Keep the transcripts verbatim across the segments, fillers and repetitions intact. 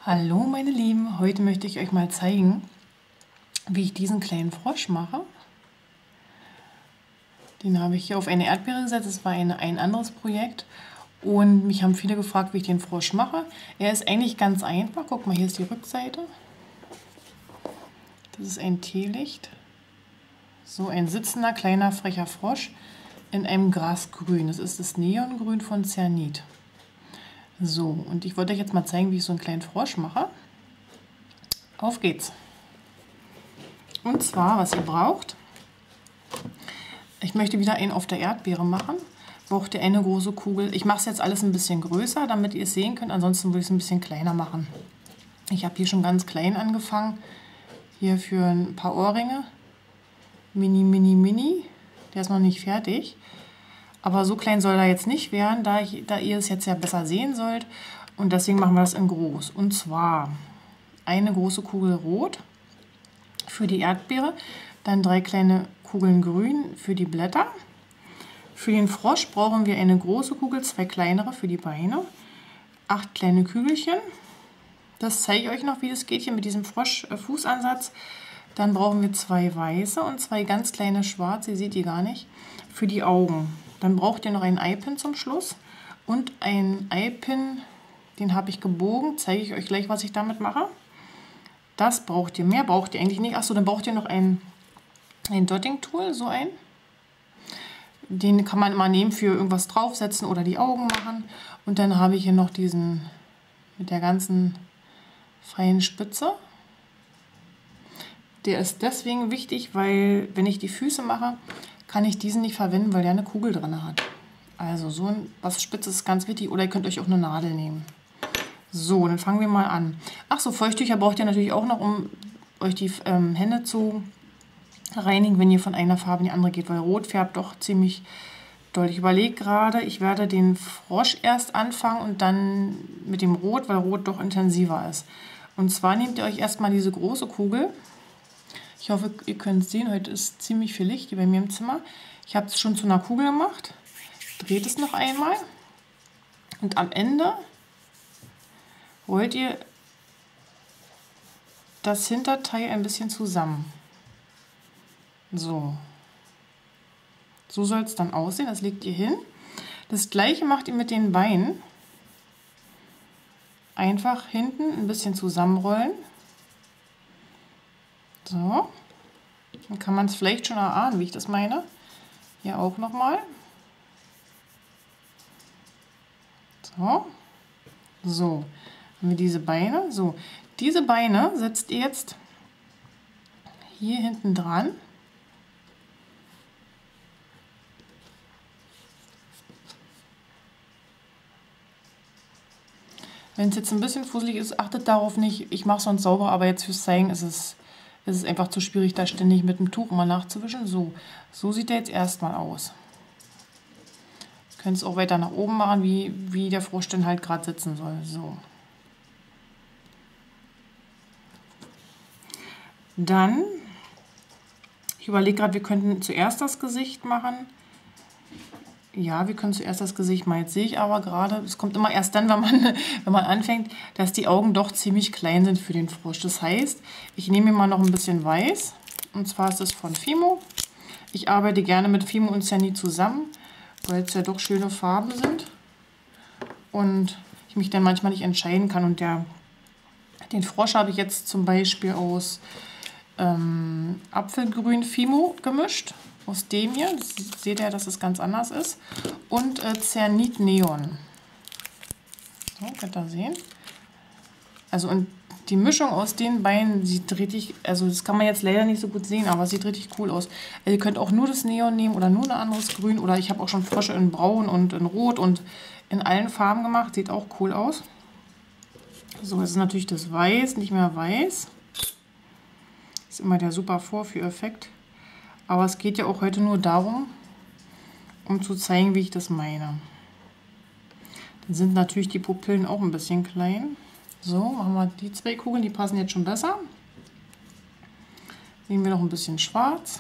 Hallo meine Lieben, heute möchte ich euch mal zeigen, wie ich diesen kleinen Frosch mache. Den habe ich hier auf eine Erdbeere gesetzt, das war eine, ein anderes Projekt und mich haben viele gefragt, wie ich den Frosch mache. Er ist eigentlich ganz einfach, guck mal, hier ist die Rückseite. Das ist ein Teelicht. So ein sitzender, kleiner, frecher Frosch in einem Grasgrün. Das ist das Neongrün von Cernit. So, und ich wollte euch jetzt mal zeigen, wie ich so einen kleinen Frosch mache. Auf geht's! Und zwar, was ihr braucht, ich möchte wieder einen auf der Erdbeere machen. Braucht ihr eine große Kugel. Ich mache es jetzt alles ein bisschen größer, damit ihr es sehen könnt. Ansonsten würde ich es ein bisschen kleiner machen. Ich habe hier schon ganz klein angefangen. Hier für ein paar Ohrringe. Mini, mini, mini. Der ist noch nicht fertig. Aber so klein soll er jetzt nicht werden, da, ich, da ihr es jetzt ja besser sehen sollt. Und deswegen machen wir das in groß. Und zwar eine große Kugel rot für die Erdbeere. Dann drei kleine Kugeln grün für die Blätter. Für den Frosch brauchen wir eine große Kugel, zwei kleinere für die Beine. Acht kleine Kügelchen. Das zeige ich euch noch, wie das geht hier mit diesem Frosch-Fußansatz. Dann brauchen wir zwei weiße und zwei ganz kleine schwarze, ihr seht die gar nicht, für die Augen. Dann braucht ihr noch einen Eye-Pin zum Schluss und einen Eye-Pin, den habe ich gebogen, zeige ich euch gleich, was ich damit mache. Das braucht ihr, mehr braucht ihr eigentlich nicht. Achso, dann braucht ihr noch ein, ein Dotting-Tool, so ein. Den kann man immer nehmen für irgendwas draufsetzen oder die Augen machen. Und dann habe ich hier noch diesen mit der ganzen freien Spitze. Der ist deswegen wichtig, weil wenn ich die Füße mache, kann ich diesen nicht verwenden, weil der eine Kugel drin hat. Also so ein, was Spitzes ist ganz wichtig. Oder ihr könnt euch auch eine Nadel nehmen. So, dann fangen wir mal an. Ach so, Feuchttücher braucht ihr natürlich auch noch, um euch die ähm, Hände zu reinigen, wenn ihr von einer Farbe in die andere geht. Weil Rot färbt doch ziemlich doll. Ich überlege gerade, ich werde den Frosch erst anfangen und dann mit dem Rot, weil Rot doch intensiver ist. Und zwar nehmt ihr euch erstmal diese große Kugel. Ich hoffe, ihr könnt es sehen, heute ist ziemlich viel Licht hier bei mir im Zimmer. Ich habe es schon zu einer Kugel gemacht. Dreht es noch einmal. Und am Ende rollt ihr das Hinterteil ein bisschen zusammen. So. So soll es dann aussehen. Das legt ihr hin. Das gleiche macht ihr mit den Beinen. Einfach hinten ein bisschen zusammenrollen. So, dann kann man es vielleicht schon erahnen, wie ich das meine. Hier auch nochmal. So, so, haben wir diese Beine. So, diese Beine setzt ihr jetzt hier hinten dran. Wenn es jetzt ein bisschen fusselig ist, achtet darauf nicht. Ich mache es sonst sauber, aber jetzt fürs Zeigen ist es Es ist einfach zu schwierig, da ständig mit dem Tuch immer nachzuwischen. So, so sieht der jetzt erstmal aus. Ihr könnt es auch weiter nach oben machen, wie, wie der Frosch dann halt gerade sitzen soll. So. Dann, ich überlege gerade, wir könnten zuerst das Gesicht machen. Ja, wir können zuerst das Gesicht machen. Jetzt sehe ich aber gerade, es kommt immer erst dann, wenn man, wenn man anfängt, dass die Augen doch ziemlich klein sind für den Frosch. Das heißt, ich nehme mir mal noch ein bisschen Weiß. Und zwar ist es von Fimo. Ich arbeite gerne mit Fimo und Cernit zusammen, weil es ja doch schöne Farben sind. Und ich mich dann manchmal nicht entscheiden kann. Und der, den Frosch habe ich jetzt zum Beispiel aus ähm, Apfelgrün Fimo gemischt. Aus dem hier, das seht ihr, dass es ganz anders ist. Und äh, Cernit Neon. So, könnt ihr sehen. Also und die Mischung aus den beiden sieht richtig, also das kann man jetzt leider nicht so gut sehen, aber es sieht richtig cool aus. Also ihr könnt auch nur das Neon nehmen oder nur ein anderes Grün. Oder ich habe auch schon Frösche in Braun und in Rot und in allen Farben gemacht. Sieht auch cool aus. So, jetzt ist natürlich das Weiß, nicht mehr weiß. Ist immer der super Vorführeffekt. Aber es geht ja auch heute nur darum, um zu zeigen, wie ich das meine. Dann sind natürlich die Pupillen auch ein bisschen klein. So, machen wir die zwei Kugeln, die passen jetzt schon besser. Nehmen wir noch ein bisschen schwarz.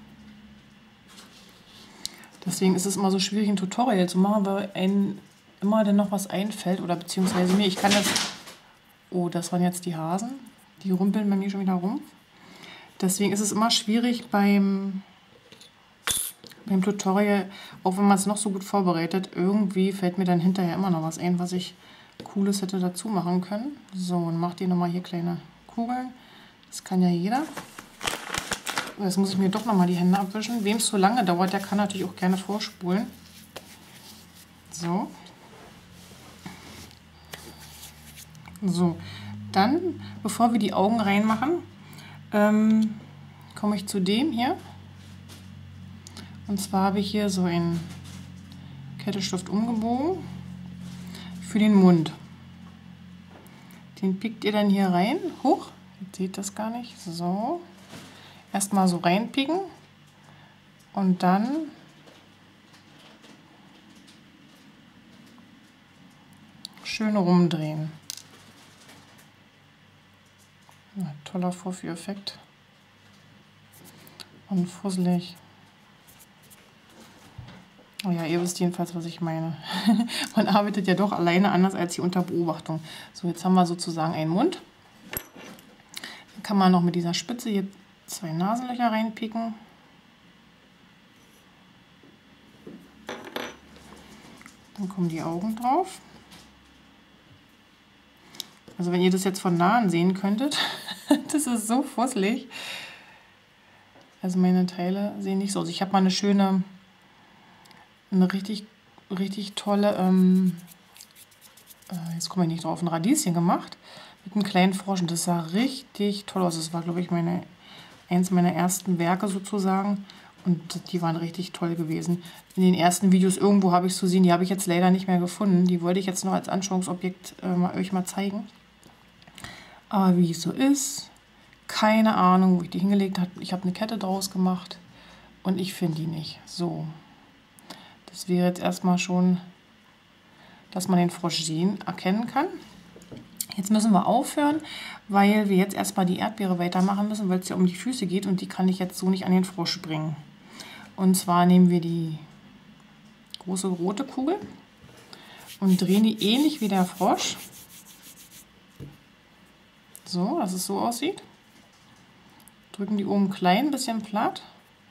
Deswegen ist es immer so schwierig, ein Tutorial zu machen, weil einem immer dann noch was einfällt. Oder beziehungsweise mir, ich kann das Oh, das waren jetzt die Hasen. Die rumpeln bei mir schon wieder rum. Deswegen ist es immer schwierig beim, beim Tutorial, auch wenn man es noch so gut vorbereitet, irgendwie fällt mir dann hinterher immer noch was ein, was ich Cooles hätte dazu machen können. So, und macht ihr nochmal hier kleine Kugeln. Das kann ja jeder. Jetzt muss ich mir doch nochmal die Hände abwischen. Wem es so lange dauert, der kann natürlich auch gerne vorspulen. So. So, dann, bevor wir die Augen reinmachen, ähm, komme ich zu dem hier. Und zwar habe ich hier so einen Kettestift umgebogen für den Mund. Den pickt ihr dann hier rein, hoch, ihr seht das gar nicht, so. Erstmal so reinpicken und dann schön rumdrehen. Ja, toller Vorführeffekt. Und fusselig. Oh ja, ihr wisst jedenfalls, was ich meine. Man arbeitet ja doch alleine anders als hier unter Beobachtung. So, jetzt haben wir sozusagen einen Mund. Dann kann man noch mit dieser Spitze hier zwei Nasenlöcher reinpicken. Dann kommen die Augen drauf. Also wenn ihr das jetzt von nahen sehen könntet, das ist so fusselig. Also meine Teile sehen nicht so aus. Ich habe mal eine schöne, eine richtig, richtig tolle, ähm, äh, jetzt komme ich nicht drauf, ein Radieschen gemacht mit einem kleinen Frosch. Und das sah richtig toll aus. Das war, glaube ich, meine, eins meiner ersten Werke sozusagen. Und die waren richtig toll gewesen. In den ersten Videos irgendwo habe ich es zu sehen. Die habe ich jetzt leider nicht mehr gefunden. Die wollte ich jetzt noch als Anschauungsobjekt äh, mal, euch mal zeigen. Aber wie es so ist, keine Ahnung, wo ich die hingelegt habe. Ich habe eine Kette draus gemacht und ich finde die nicht. So, das wäre jetzt erstmal schon, dass man den Frosch sehen, erkennen kann. Jetzt müssen wir aufhören, weil wir jetzt erstmal die Erdbeere weitermachen müssen, weil es ja um die Füße geht und die kann ich jetzt so nicht an den Frosch bringen. Und zwar nehmen wir die große rote Kugel und drehen die ähnlich wie der Frosch. So, dass es so aussieht. Drücken die oben klein, ein bisschen platt.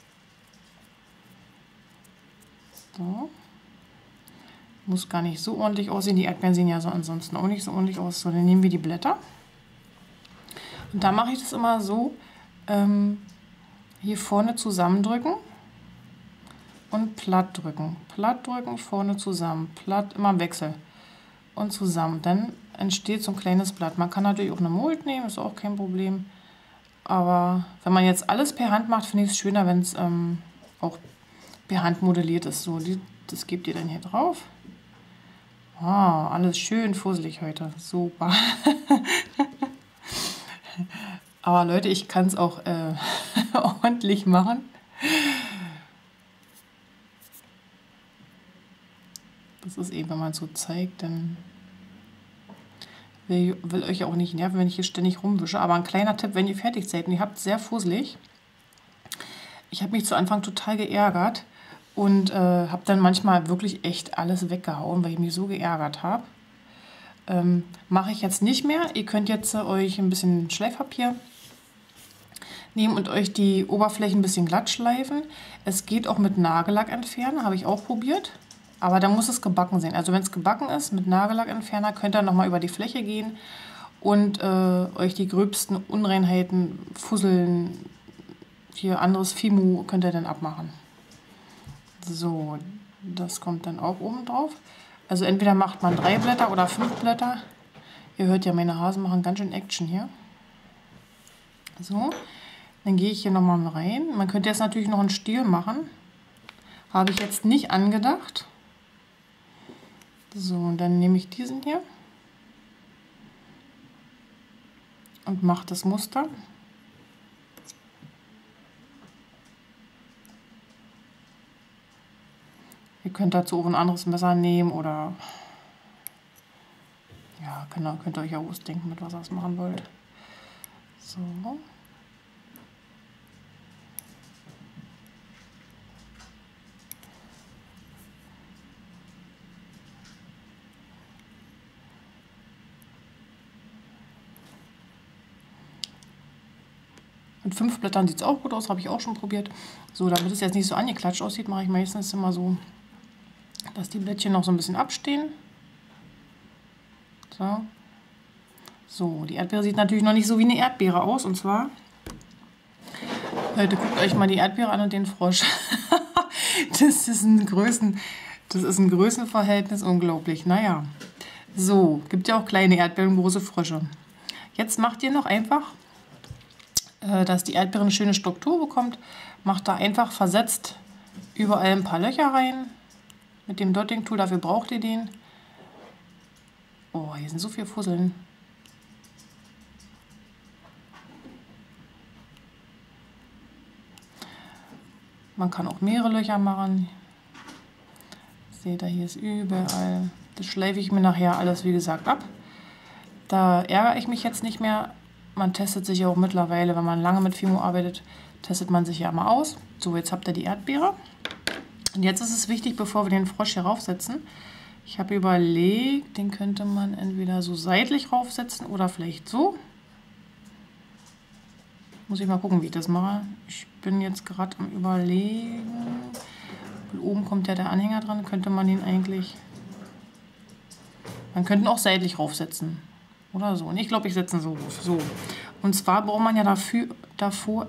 So. Muss gar nicht so ordentlich aussehen. Die Erdbeeren sehen ja so ansonsten auch nicht so ordentlich aus. So, dann nehmen wir die Blätter. Und da mache ich das immer so, ähm, hier vorne zusammendrücken und platt drücken. Platt drücken, vorne zusammen. Platt, immer im Wechsel. Und zusammen. Dann entsteht so ein kleines Blatt. Man kann natürlich auch eine Mold nehmen, ist auch kein Problem. Aber wenn man jetzt alles per Hand macht, finde ich es schöner, wenn es ähm, auch per Hand modelliert ist. So, die, das gebt ihr dann hier drauf. Oh, alles schön fusselig heute. Super. Aber Leute, ich kann es auch äh, ordentlich machen. Das ist eben, wenn man es so zeigt, dann will, will euch auch nicht nerven, wenn ich hier ständig rumwische. Aber ein kleiner Tipp, wenn ihr fertig seid und ihr habt es sehr fusselig. Ich habe mich zu Anfang total geärgert und äh, habe dann manchmal wirklich echt alles weggehauen, weil ich mich so geärgert habe. Ähm, mache ich jetzt nicht mehr. Ihr könnt jetzt äh, euch ein bisschen Schleifpapier nehmen und euch die Oberfläche ein bisschen glatt schleifen. Es geht auch mit Nagellack entfernen, habe ich auch probiert. Aber da muss es gebacken sein. Also wenn es gebacken ist mit Nagellackentferner, könnt ihr nochmal über die Fläche gehen und äh, euch die gröbsten Unreinheiten, Fusseln, hier anderes Fimu könnt ihr dann abmachen. So, das kommt dann auch oben drauf. Also entweder macht man drei Blätter oder fünf Blätter. Ihr hört ja, meine Hasen machen ganz schön Action hier. So, dann gehe ich hier nochmal rein. Man könnte jetzt natürlich noch einen Stiel machen. Habe ich jetzt nicht angedacht. So, und dann nehme ich diesen hier und mache das Muster. Ihr könnt dazu auch ein anderes Messer nehmen oder ja, könnt, könnt ihr euch ja ausdenken, mit was ihr das machen wollt. So. Mit fünf Blättern sieht es auch gut aus, habe ich auch schon probiert. So, damit es jetzt nicht so angeklatscht aussieht, mache ich meistens immer so, dass die Blättchen noch so ein bisschen abstehen. So. So, die Erdbeere sieht natürlich noch nicht so wie eine Erdbeere aus. Und zwar, Leute, guckt euch mal die Erdbeere an und den Frosch. Das ist ein Größen, das ist ein Größenverhältnis unglaublich. Naja, so, gibt ja auch kleine Erdbeeren und große Frösche. Jetzt macht ihr noch einfach, äh, dass die Erdbeere eine schöne Struktur bekommt. Macht da einfach versetzt überall ein paar Löcher rein. Mit dem Dotting-Tool, dafür braucht ihr den. Oh, hier sind so viele Fusseln. Man kann auch mehrere Löcher machen. Seht ihr, hier ist überall. Das schleife ich mir nachher alles, wie gesagt, ab. Da ärgere ich mich jetzt nicht mehr. Man testet sich ja auch mittlerweile, wenn man lange mit Fimo arbeitet, testet man sich ja mal aus. So, jetzt habt ihr die Erdbeere. Und jetzt ist es wichtig, bevor wir den Frosch hier raufsetzen. Ich habe überlegt, den könnte man entweder so seitlich raufsetzen oder vielleicht so. Muss ich mal gucken, wie ich das mache. Ich bin jetzt gerade am Überlegen. Oben kommt ja der Anhänger dran. Könnte man den eigentlich... Man könnte ihn auch seitlich raufsetzen. Oder so. Und ich glaube, ich setze ihn so. so. Und zwar braucht man ja dafür, davor...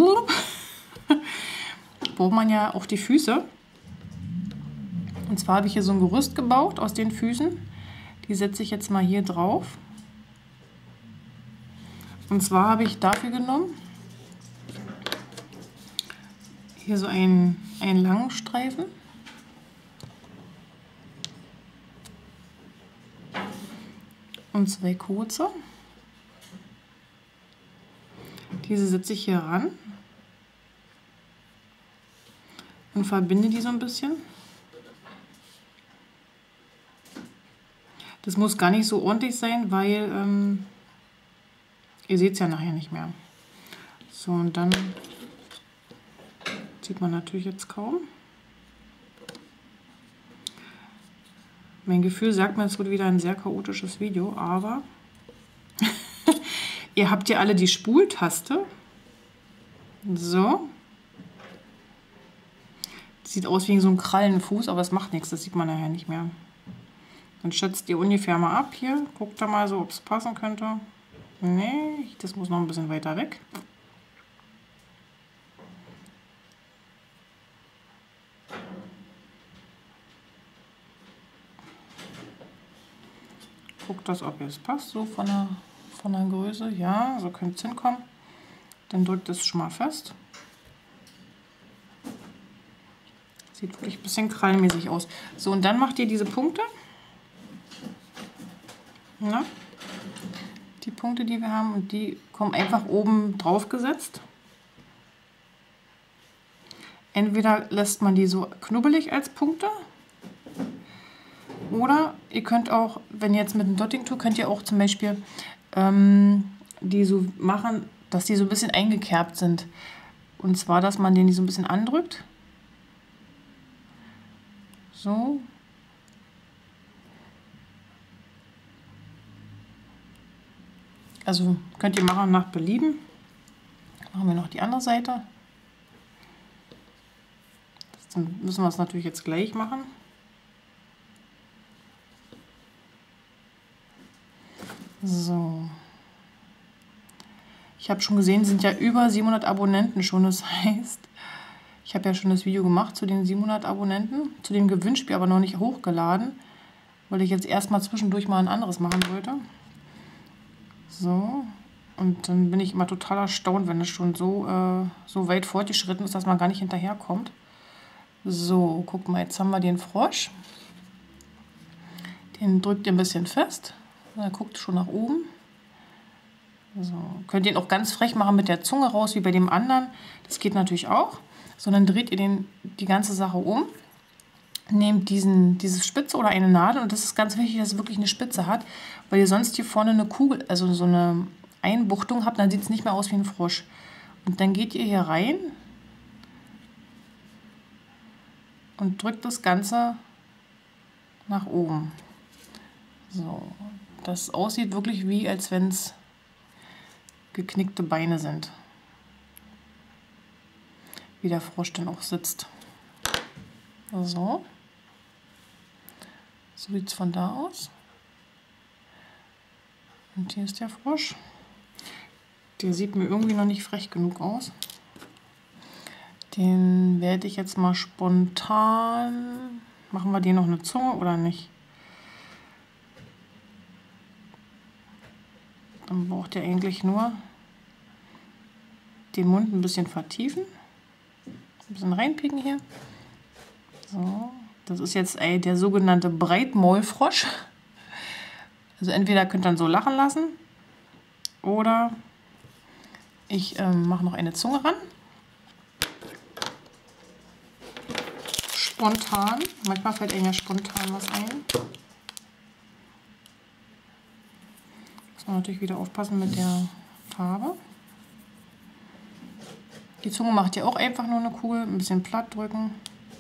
braucht man ja auch die Füße. Und zwar habe ich hier so ein Gerüst gebaut aus den Füßen. Die setze ich jetzt mal hier drauf. Und zwar habe ich dafür genommen... Hier so einen, einen langen Streifen. Und zwei kurze. Diese setze ich hier ran. Und verbinde die so ein bisschen. Das muss gar nicht so ordentlich sein, weil ähm, ihr seht es ja nachher nicht mehr. So, und dann... Sieht man natürlich jetzt kaum. Mein Gefühl sagt mir, es wird wieder ein sehr chaotisches Video, aber ihr habt ja alle die Spultaste. So. Sieht aus wie so ein Krallenfuß, aber das macht nichts, das sieht man nachher nicht mehr. Dann schätzt ihr ungefähr mal ab hier. Guckt da mal so, ob es passen könnte. Nee, das muss noch ein bisschen weiter weg. Guckt das, ob es passt, so von der, von der Größe. Ja, so könnte es hinkommen. Dann drückt es schon mal fest. Sieht wirklich ein bisschen krallmäßig aus. So, und dann macht ihr diese Punkte. Na, die Punkte, die wir haben, und die kommen einfach oben drauf gesetzt. Entweder lässt man die so knubbelig als Punkte. Oder ihr könnt auch, wenn ihr jetzt mit dem Dotting-Tool, könnt ihr auch zum Beispiel ähm, die so machen, dass die so ein bisschen eingekerbt sind. Und zwar, dass man den die so ein bisschen andrückt. So. Also könnt ihr machen nach Belieben. Machen wir noch die andere Seite. Dann müssen wir es natürlich jetzt gleich machen. So. Ich habe schon gesehen, sind ja über siebenhundert Abonnenten schon. Das heißt, ich habe ja schon das Video gemacht zu den siebenhundert Abonnenten, zu dem Gewinnspiel, aber noch nicht hochgeladen, weil ich jetzt erstmal zwischendurch mal ein anderes machen wollte. So. Und dann bin ich immer total erstaunt, wenn es schon so, äh, so weit fortgeschritten ist, dass man gar nicht hinterherkommt. So, guck mal, jetzt haben wir den Frosch. Den drückt ihr ein bisschen fest. Er guckt schon nach oben. So, könnt ihr ihn auch ganz frech machen mit der Zunge raus, wie bei dem anderen. Das geht natürlich auch. So, dann dreht ihr den, die ganze Sache um. Nehmt diesen, diese Spitze oder eine Nadel. Und das ist ganz wichtig, dass es wirklich eine Spitze hat. Weil ihr sonst hier vorne eine Kugel, also so eine Einbuchtung habt, dann sieht es nicht mehr aus wie ein Frosch. Und dann geht ihr hier rein. Und drückt das Ganze nach oben. So, das aussieht wirklich wie, als wenn es geknickte Beine sind. wie der Frosch dann auch sitzt. So. So sieht es von da aus. Und hier ist der Frosch. Der sieht mir irgendwie noch nicht frech genug aus. Den werde ich jetzt mal spontan... Machen wir den noch eine Zunge oder nicht? Dann braucht er eigentlich nur den Mund ein bisschen vertiefen. Ein bisschen reinpicken hier. So, das ist jetzt ey, der sogenannte Breitmaulfrosch. Also entweder könnt ihr dann so lachen lassen oder ich ähm, mache noch eine Zunge ran. Spontan. Manchmal fällt einem ja spontan was ein. Muss man natürlich wieder aufpassen mit der Farbe. Die Zunge macht ihr auch einfach nur eine Kugel, ein bisschen platt drücken.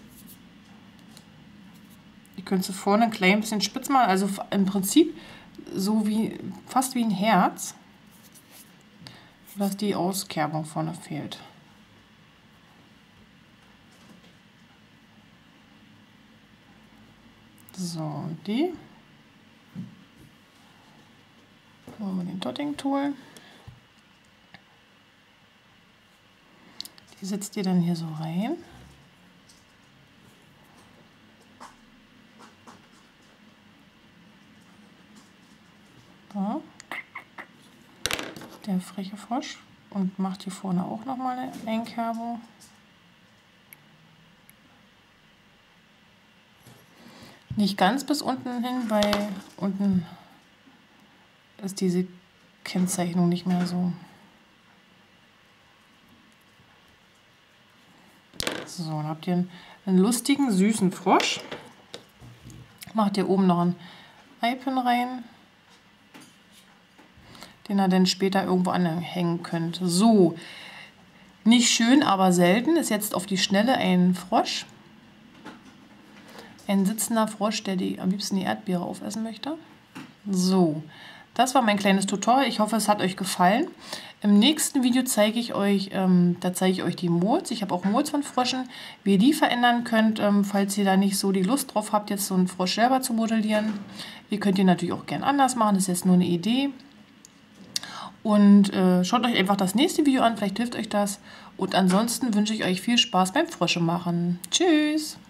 Die könnt ihr vorne ein klein bisschen spitz machen, also im Prinzip so wie fast wie ein Herz, dass die Auskerbung vorne fehlt. So, und die. Holen wir den Dotting Tool. Die setzt ihr dann hier so rein. So. Der freche Frosch. Und macht hier vorne auch nochmal eine Einkerbung. Nicht ganz bis unten hin, weil unten ist diese Kennzeichnung nicht mehr so. So, dann habt ihr einen, einen lustigen, süßen Frosch. Macht ihr oben noch einen Eipin rein, den ihr dann später irgendwo anhängen könnt. So, nicht schön, aber selten ist jetzt auf die Schnelle ein Frosch. Ein sitzender Frosch, der die, am liebsten die Erdbeere aufessen möchte. So, das war mein kleines Tutorial. Ich hoffe, es hat euch gefallen. Im nächsten Video zeige ich euch, ähm, da zeige ich euch die Molds. Ich habe auch Molds von Fröschen, wie ihr die verändern könnt, ähm, falls ihr da nicht so die Lust drauf habt, jetzt so einen Frosch selber zu modellieren. Ihr könnt ihn natürlich auch gern anders machen, das ist jetzt nur eine Idee. Und äh, schaut euch einfach das nächste Video an, vielleicht hilft euch das. Und ansonsten wünsche ich euch viel Spaß beim Frösche machen. Tschüss!